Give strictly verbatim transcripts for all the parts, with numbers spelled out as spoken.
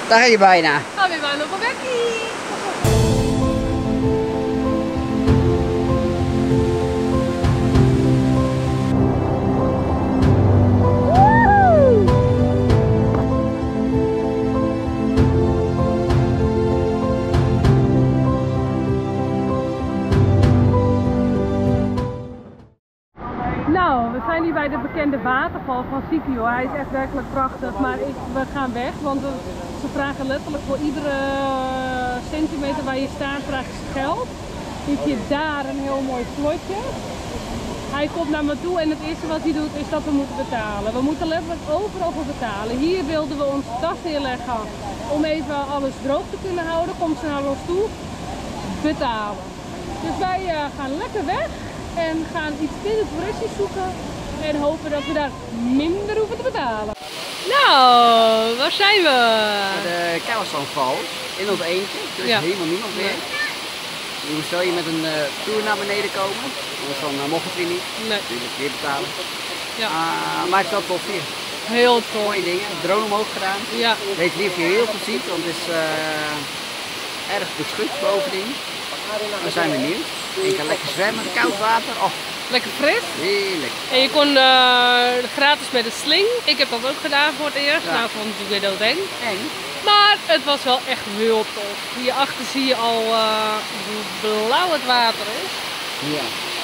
Daar ga je bijna. Gaan we bijna op een wekkie. Nou, we zijn hier bij de bekende waterval van Sikio. Hij is echt werkelijk prachtig, maar ik, we gaan weg, want we, ze vragen letterlijk voor iedere centimeter waar je staat, vragen ze geld. Dan heb je daar een heel mooi slotje. Hij komt naar me toe en het eerste wat hij doet is dat we moeten betalen. We moeten letterlijk overal voor betalen. Hier wilden we onze tas neerleggen om even alles droog te kunnen houden. Komt ze naar ons toe, betalen. Dus wij uh, gaan lekker weg. En gaan iets minder toeristisch zoeken en hopen dat we daar minder hoeven te betalen. Nou, waar zijn we? De Kouwenstandval, in ons eentje, er is ja. helemaal niemand meer. Je moet wel je met een uh, tour naar beneden komen, anders dan uh, mocht het weer niet. Nee. Natuurlijk weer betalen. Ja. Uh, maar het is wel tof hier. Heel tof. Mooie dingen, drone omhoog gedaan. Ja. Weet niet of je heel goed ziet, want het is uh, erg beschut bovendien. We zijn benieuwd. Je kan lekker zwemmen, koud water. Oh. Lekker fris. Heerlijk. En je kon uh, gratis met een sling. Ik heb dat ook gedaan voor het eerst. Ja. Nou, vond het natuurlijk weer doodeng. Eng. Maar het was wel echt heel tof. Hierachter zie je al uh, hoe blauw het water is. Ja.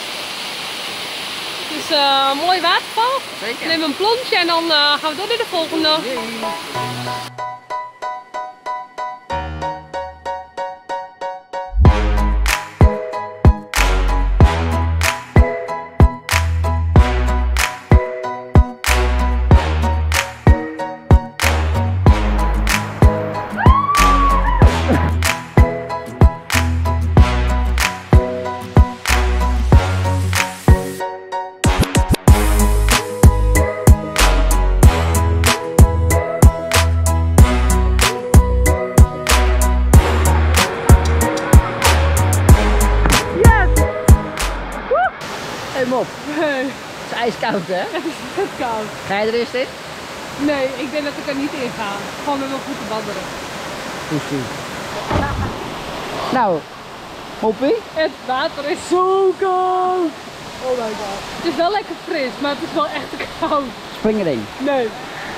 Het is uh, een mooi waterval. Zeker. Neem een plonsje en dan uh, gaan we door naar de volgende. Yay. Mop. Nee. Het is ijskoud, hè? Het is vet koud. Ga je er eerst in? Nee, ik denk dat ik er niet in ga. Gewoon met mijn voeten badderen. Poesie. Nou, Moppie? Het water is zo koud. Oh my god. Het is wel lekker fris, maar het is wel echt koud. Spring erin. Nee.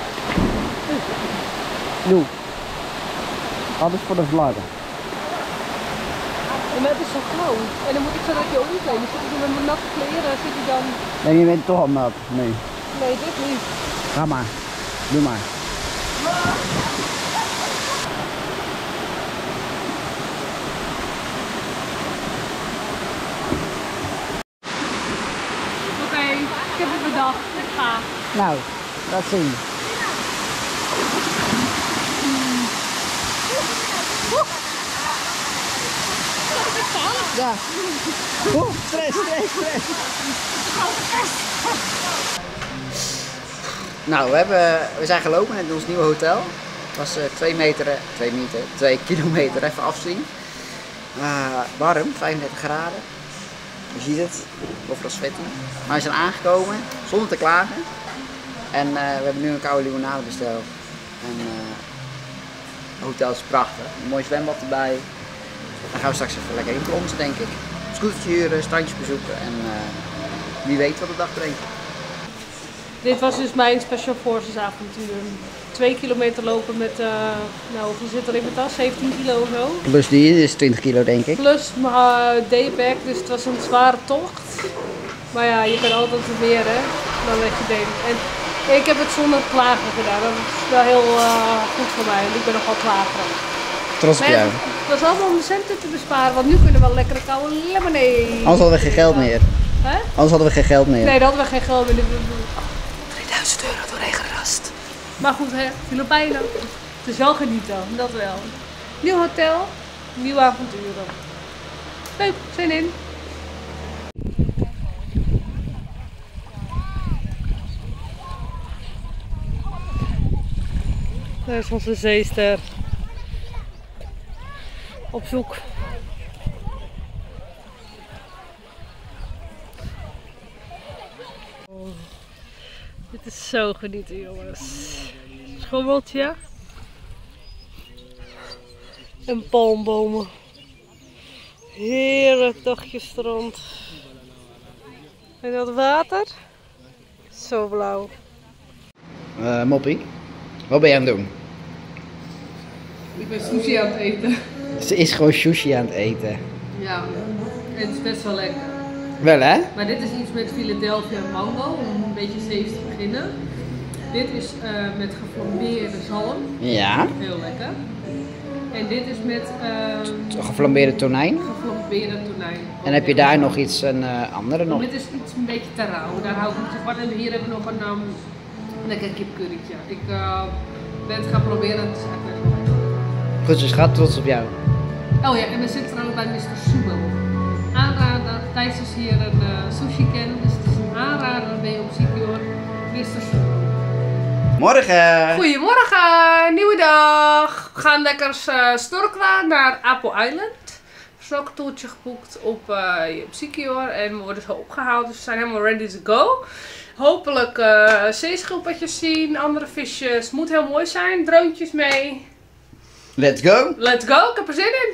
Doe. Alles voor de vlaggen. Ja, maar het is zo koud. En dan moet ik zo dat je omkleden. Dus zit ik met mijn natte kleren, zit ik dan... Nee, je bent toch al nat. Nee. Nee, dit niet. Ga maar. Doe maar. Oké, okay, ik heb het bedacht. Ik ga. Nou, laat zien. Ja. Oeh, stress, stress, stress. Nou, we, hebben, we zijn gelopen in ons nieuwe hotel. Het was uh, twee meter, twee meter, twee kilometer even afzien. Uh, warm, vijfendertig graden. Je ziet het, overal zwetten. Maar we zijn aangekomen zonder te klagen. En uh, we hebben nu een koude limonade besteld. En uh, het hotel is prachtig. Een mooi zwembad erbij. Dan gaan we straks even lekker inplonsen, denk ik. Scootertje huren, strandjes bezoeken en uh, wie weet wat de dag brengt. Dit was dus mijn Special Forces avontuur. Twee kilometer lopen met, uh, nou hoeveel zit er in mijn tas? zeventien kilo of zo. Plus die is twintig kilo, denk ik. Plus mijn uh, daypack, dus het was een zware tocht. Maar ja, je kan altijd meer, hè, dan wat je denkt. En ik heb het zonder klagen gedaan. Dat is wel heel uh, goed voor mij, want ik ben nogal klagerig. Trots op jou. Het was allemaal om de centen te besparen, want nu kunnen we wel lekkere koude lemonade. Anders hadden we geen geld meer. Hè? Anders hadden we geen geld meer. Nee, dan hadden we geen geld meer. drieduizend euro doorheen gerast. Maar goed, hè, Filipijnen. Het is wel genieten, dat wel. Nieuw hotel, nieuwe avonturen. Leuk, zin in. Daar is onze zeester. Op zoek. Oh, dit is zo genieten, jongens. Schommeltje. En palmbomen. Heerlijk dagje strand. En dat water? Zo blauw. Uh, Moppie, wat ben je aan het doen? Ik ben sushi aan het eten. Ze is gewoon sushi aan het eten. Ja, en het is best wel lekker. Wel hè? Maar dit is iets met Philadelphia mango, om een beetje safe te beginnen. Dit is uh, met geflambeerde zalm. Ja. Heel lekker. En dit is met uh, geflambeerde tonijn. Geflambeerde tonijn. En heb je daar nog iets, een uh, andere nog? Dit is iets een beetje te rauw, daar hou ik niet zo van. En hier heb ik nog een um, lekker kipcurrytje. Ik uh, ben het gaan proberen, het is echt best wel lekker. Goed zo schat, trots op jou. Oh ja, en we zitten trouwens bij mister Sumo. Aanrader, Thijs is hier een uh, sushi ken, dus het is een aanrader, ben je op Sikior, mister Sumo. Morgen! Goedemorgen, nieuwe dag. We gaan lekker uh, snorkelen naar Apple Island. Snorkeltoertje geboekt op, uh, op Sikior en we worden zo opgehaald, dus we zijn helemaal ready to go. Hopelijk uh, zeeschildpadjes zien, andere visjes. Het moet heel mooi zijn, droontjes mee. Let's go! Let's go, ik heb er zin in!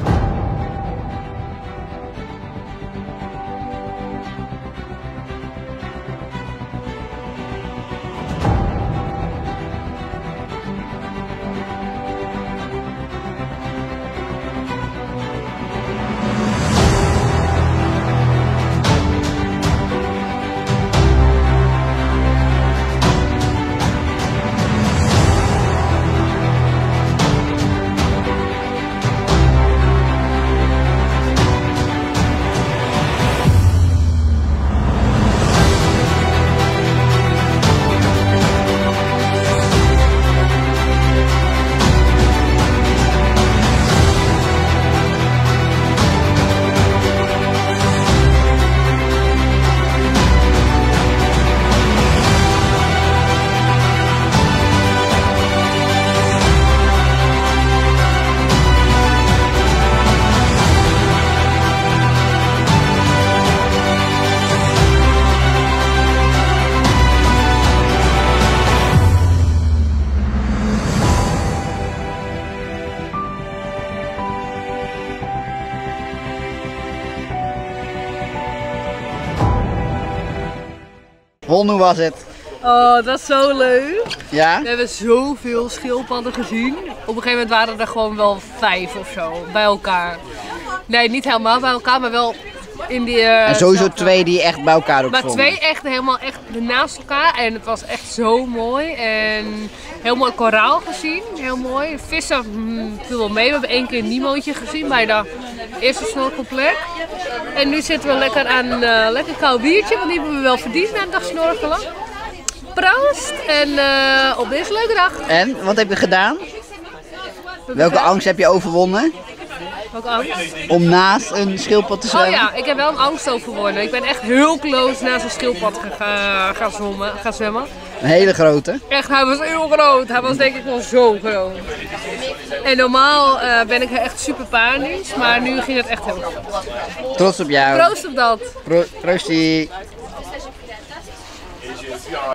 Hon, hoe was het? Oh, dat was zo leuk. Ja? We hebben zoveel schildpadden gezien. Op een gegeven moment waren er gewoon wel vijf of zo bij elkaar. Nee, niet helemaal bij elkaar, maar wel in die... Uh, en sowieso zelfde... twee die echt bij elkaar ook Maar vonden. twee echt helemaal echt naast elkaar en het was echt zo mooi. En heel mooi koraal gezien, heel mooi. Vissen hmm, viel wel mee, we hebben één keer een Nemootje gezien bij de eerste snorkelplek. En nu zitten we lekker aan een uh, lekker koud biertje, want die hebben we wel verdiend na een dag snorkelen. Proost en uh, op deze leuke dag. En, wat heb je gedaan? Welke angst heb je overwonnen? Welke angst? Om naast een schildpad te zwemmen? Oh ja, ik heb wel een angst overwonnen. Ik ben echt heel close naast een schildpad gaan, gaan, zwemmen, gaan zwemmen. Een hele grote? Echt, hij was heel groot. Hij was denk ik wel zo groot. En normaal uh, ben ik echt super panisch, maar nu ging het echt heel goed. Trots op jou. Proost op dat. Pro Proostie.